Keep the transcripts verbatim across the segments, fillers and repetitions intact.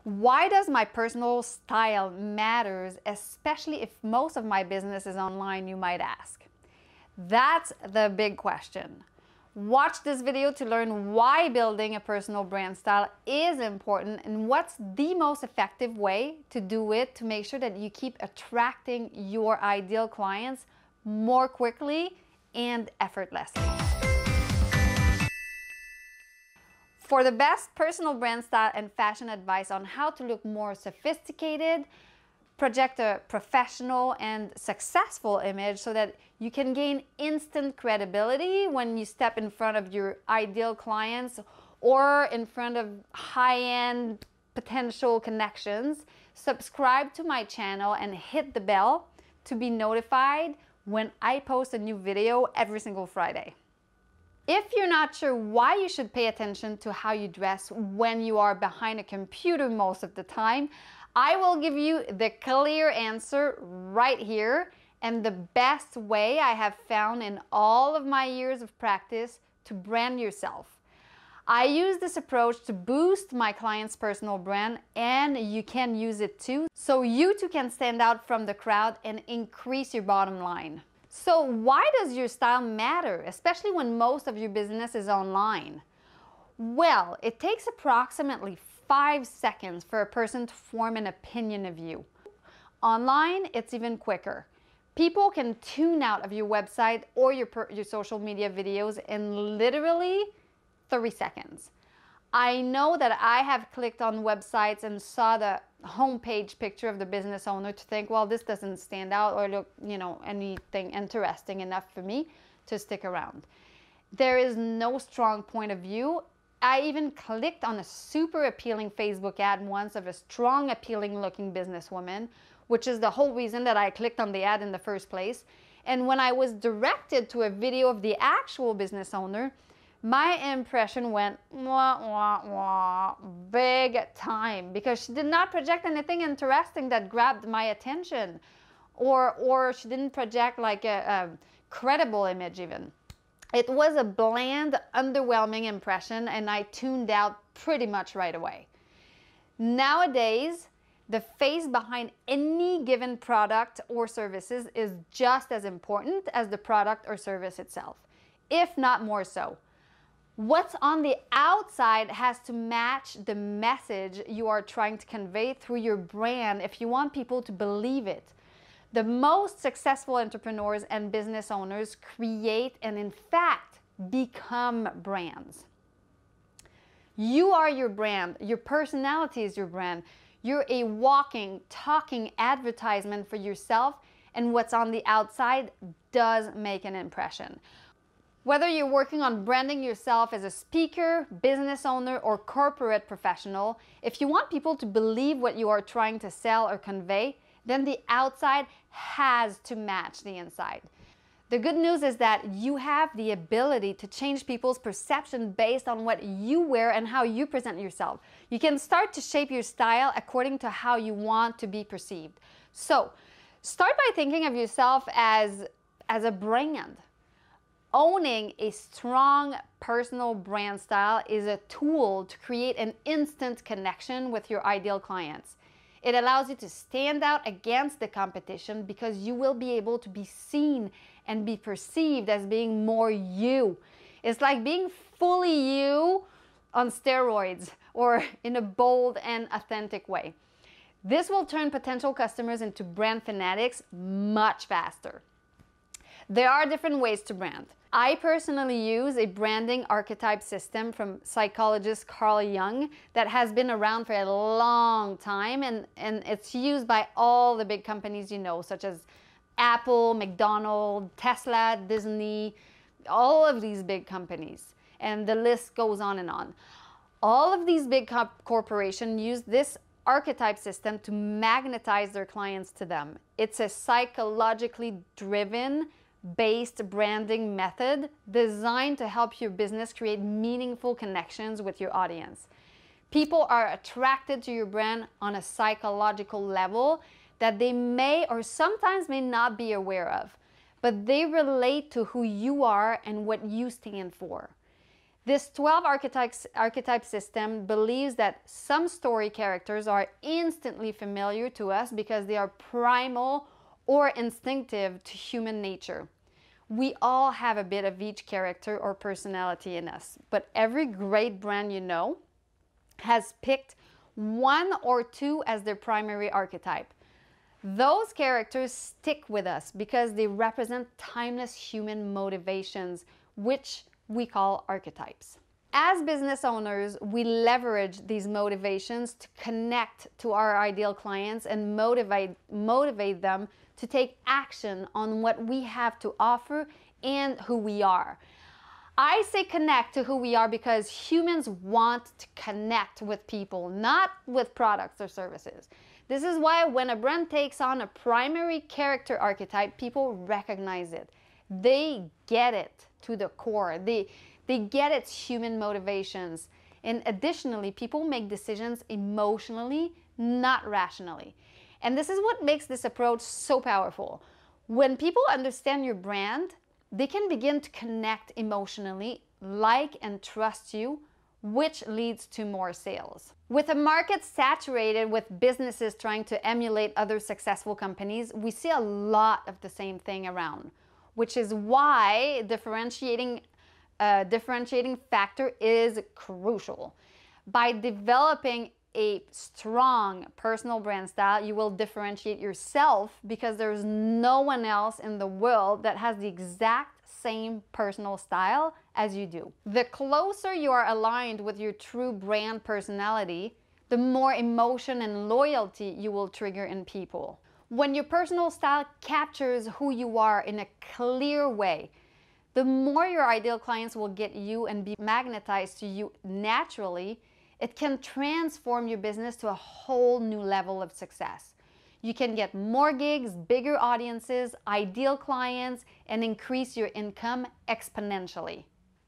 Why does my personal style matters, especially if most of my business is online, you might ask? That's the big question. Watch this video to learn why building a personal brand style is important and what's the most effective way to do it to make sure that you keep attracting your ideal clients more quickly and effortlessly. For the best personal brand style and fashion advice on how to look more sophisticated, project a professional and successful image so that you can gain instant credibility when you step in front of your ideal clients or in front of high-end potential connections, subscribe to my channel and hit the bell to be notified when I post a new video every single Friday. If you're not sure why you should pay attention to how you dress when you are behind a computer most of the time, I will give you the clear answer right here and the best way I have found in all of my years of practice to brand yourself. I use this approach to boost my client's personal brand, and you can use it too, so you too can stand out from the crowd and increase your bottom line. So why does your style matter, especially when most of your business is online? Well, it takes approximately five seconds for a person to form an opinion of you. Online, it's even quicker. People can tune out of your website or your, your social media videos in literally thirty seconds. I know that I have clicked on websites and saw the homepage picture of the business owner to think, well, this doesn't stand out or look, you know, anything interesting enough for me to stick around. There is no strong point of view. I even clicked on a super appealing Facebook ad once of a strong, appealing looking businesswoman, which is the whole reason that I clicked on the ad in the first place. And when I was directed to a video of the actual business owner, my impression went wah, wah, wah, big time, because she did not project anything interesting that grabbed my attention, or, or she didn't project like a, a credible image even. It was a bland, underwhelming impression, and I tuned out pretty much right away. Nowadays, the face behind any given product or services is just as important as the product or service itself, if not more so. What's on the outside has to match the message you are trying to convey through your brand if you want people to believe it. The most successful entrepreneurs and business owners create and in fact become brands. You are your brand. Your personality is your brand. You're a walking, talking advertisement for yourself, and what's on the outside does make an impression. Whether you're working on branding yourself as a speaker, business owner, or corporate professional, if you want people to believe what you are trying to sell or convey, then the outside has to match the inside. The good news is that you have the ability to change people's perception based on what you wear and how you present yourself. You can start to shape your style according to how you want to be perceived. So, start by thinking of yourself as, as a brand. Owning a strong personal brand style is a tool to create an instant connection with your ideal clients. It allows you to stand out against the competition because you will be able to be seen and be perceived as being more you. It's like being fully you on steroids, or in a bold and authentic way. This will turn potential customers into brand fanatics much faster. There are different ways to brand. I personally use a branding archetype system from psychologist Carl Jung that has been around for a long time, and, and it's used by all the big companies you know, such as Apple, McDonald's, Tesla, Disney, all of these big companies, and the list goes on and on. All of these big corporations use this archetype system to magnetize their clients to them. It's a psychologically driven based branding method designed to help your business create meaningful connections with your audience. People are attracted to your brand on a psychological level that they may or sometimes may not be aware of, but they relate to who you are and what you stand for. This twelve archetypes, archetype system believes that some story characters are instantly familiar to us because they are primal or instinctive to human nature. We all have a bit of each character or personality in us, but every great brand you know has picked one or two as their primary archetype. Those characters stick with us because they represent timeless human motivations, which we call archetypes. As business owners, we leverage these motivations to connect to our ideal clients and motivate, motivate them to take action on what we have to offer and who we are. I say connect to who we are because humans want to connect with people, not with products or services. This is why when a brand takes on a primary character archetype, people recognize it. They get it to the core. They, they get its human motivations. And additionally, people make decisions emotionally, not rationally. And this is what makes this approach so powerful. When people understand your brand, they can begin to connect emotionally, like and trust you, which leads to more sales. With a market saturated with businesses trying to emulate other successful companies, we see a lot of the same thing around, which is why differentiating, uh, differentiating factor is crucial. By developing a strong personal brand style, you will differentiate yourself because there's no one else in the world that has the exact same personal style as you do. The closer you are aligned with your true brand personality, the more emotion and loyalty you will trigger in people. When your personal style captures who you are in a clear way, the more your ideal clients will get you and be magnetized to you naturally. It can transform your business to a whole new level of success. You can get more gigs, bigger audiences, ideal clients, and increase your income exponentially.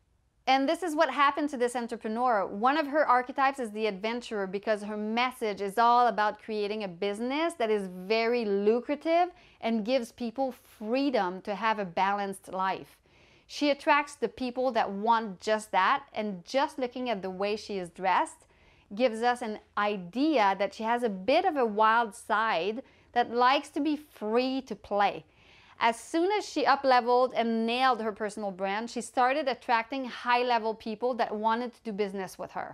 And this is what happened to this entrepreneur. One of her archetypes is the adventurer because her message is all about creating a business that is very lucrative and gives people freedom to have a balanced life. She attracts the people that want just that, and just looking at the way she is dressed gives us an idea that she has a bit of a wild side that likes to be free to play. As soon as she up-leveled and nailed her personal brand, she started attracting high-level people that wanted to do business with her.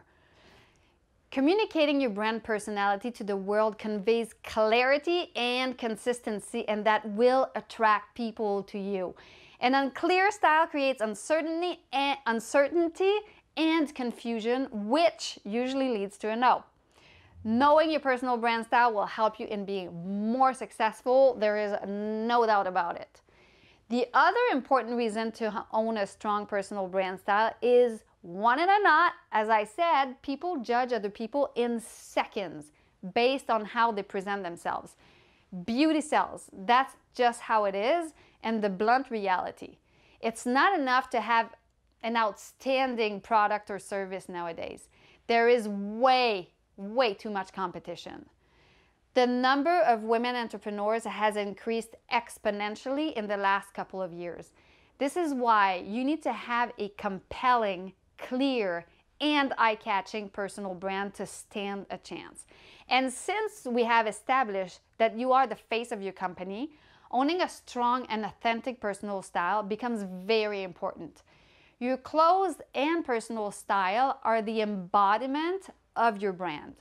Communicating your brand personality to the world conveys clarity and consistency, and that will attract people to you. An unclear style creates uncertainty and, uncertainty and confusion, which usually leads to a no. Knowing your personal brand style will help you in being more successful. There is no doubt about it. The other important reason to own a strong personal brand style is, want it or not, as I said, people judge other people in seconds based on how they present themselves. Beauty sells. That's just how it is, and the blunt reality. It's not enough to have an outstanding product or service nowadays. There is way, way too much competition. The number of women entrepreneurs has increased exponentially in the last couple of years. This is why you need to have a compelling, clear, and eye-catching personal brand to stand a chance. And since we have established that you are the face of your company, owning a strong and authentic personal style becomes very important. Your clothes and personal style are the embodiment of your brand.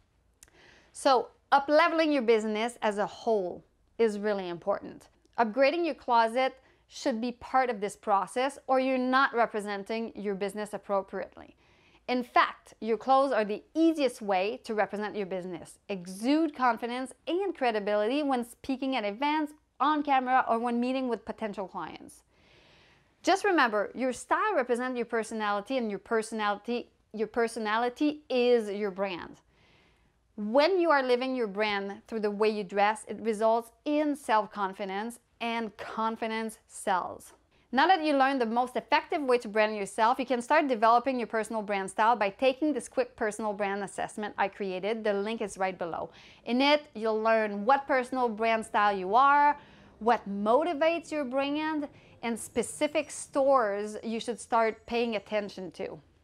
So, up-leveling your business as a whole is really important. Upgrading your closet should be part of this process, or you're not representing your business appropriately. In fact, your clothes are the easiest way to represent your business. Exude confidence and credibility when speaking at events, on camera, or when meeting with potential clients. Just remember, your style represents your personality, and your personality, your personality is your brand. When you are living your brand through the way you dress, it results in self-confidence, and confidence sells. Now that you learned the most effective way to brand yourself, you can start developing your personal brand style by taking this quick personal brand assessment I created. The link is right below. In it, you'll learn what personal brand style you are, what motivates your brand, and specific stores you should start paying attention to.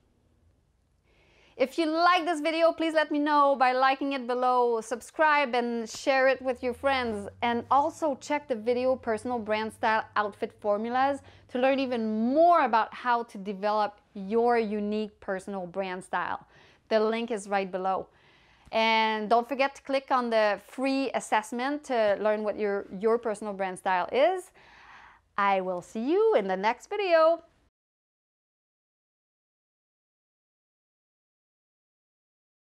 If you like this video, please let me know by liking it below, subscribe and share it with your friends. And also check the video Personal Brand Style Outfit Formulas to learn even more about how to develop your unique personal brand style. The link is right below. And don't forget to click on the free assessment to learn what your, your personal brand style is. I will see you in the next video.